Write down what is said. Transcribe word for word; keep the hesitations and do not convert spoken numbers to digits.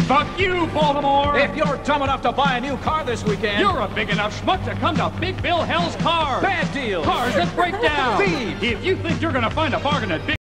Fuck you, Baltimore! If you're dumb enough to buy a new car this weekend, You're a big enough schmuck to come to Big Bill Hell's Cars! bad deal. Cars that break down! Thieves. If you think you're gonna find a bargain at Big